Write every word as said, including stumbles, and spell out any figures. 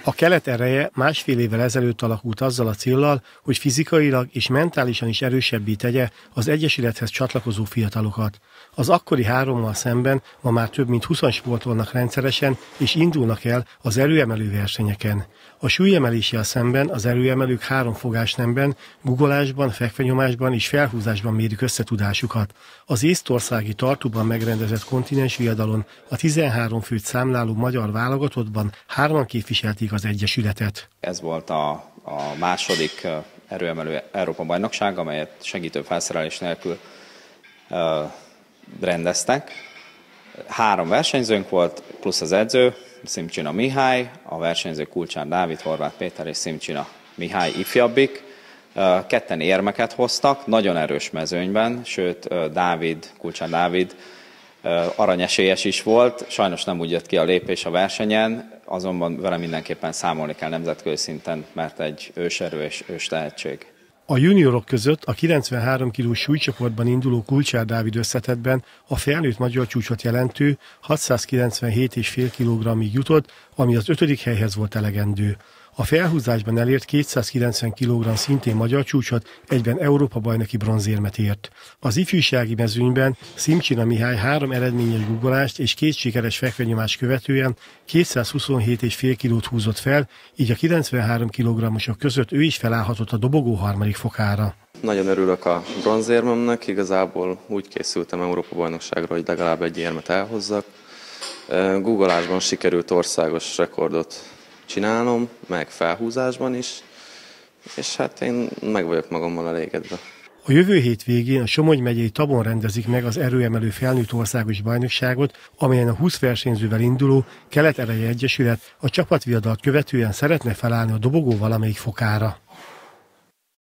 A Kelet ereje másfél évvel ezelőtt alakult azzal a céllal, hogy fizikailag és mentálisan is erősebbé tegye az egyesülethez csatlakozó fiatalokat. Az akkori hárommal szemben ma már több mint húszan sportolnak rendszeresen és indulnak el az erőemelő versenyeken. A súlyemeléssel szemben az erőemelők három fogásnemben, guggolásban, fekvenyomásban és felhúzásban mérik összetudásukat. Az észtországi Tartuban megrendezett kontinens viadalon a tizenhárom főt számláló magyar válogatottban hárman képviselték az egyesületet. Ez volt a, a második erőemelő Európa-bajnokság, amelyet segítő felszerelés nélkül uh, rendeztek. Három versenyzőnk volt, plusz az edző, Szimcsina Mihály, a versenyző Kulcsár Dávid, Horváth Péter és Szimcsina Mihály ifjabbik. Ketten érmeket hoztak, nagyon erős mezőnyben, sőt Dávid, Kulcsár Dávid aranyesélyes is volt, sajnos nem úgy jött ki a lépés a versenyen, azonban vele mindenképpen számolni kell nemzetközi szinten, mert egy őserő és ős tehetség. A juniorok között a kilencvenhárom kilós súlycsoportban induló Kulcsár Dávid összetettben a felnőtt magyar csúcsot jelentő hatszázkilencvenhét egész öt kilogrammig jutott, ami az ötödik helyhez volt elegendő. A felhúzásban elért kétszázkilencven kilogramm szintén magyar csúcsot, egyben Európa-bajnoki bronzérmet ért. Az ifjúsági mezőnyben Szimcsina Mihály három eredményes guggolást és két sikeres fekvenyomást követően kétszázhuszonhét egész öt kilót húzott fel, így a kilencvenhárom kilogrammosok között ő is felállhatott a dobogó harmadik fokára. Nagyon örülök a bronzérmemnek, igazából úgy készültem Európa-bajnokságra, hogy legalább egy érmet elhozzak. Guggolásban sikerült országos rekordot csinálnom, meg felhúzásban is, és hát én meg vagyok magammal elégedve. A jövő hét végén a Somogy megyei Tabon rendezik meg az erőemelő felnőtt országos bajnokságot, amelyen a húsz versenyzővel induló Kelet Ereje Egyesület a csapatviadalt követően szeretne felállni a dobogó valamelyik fokára.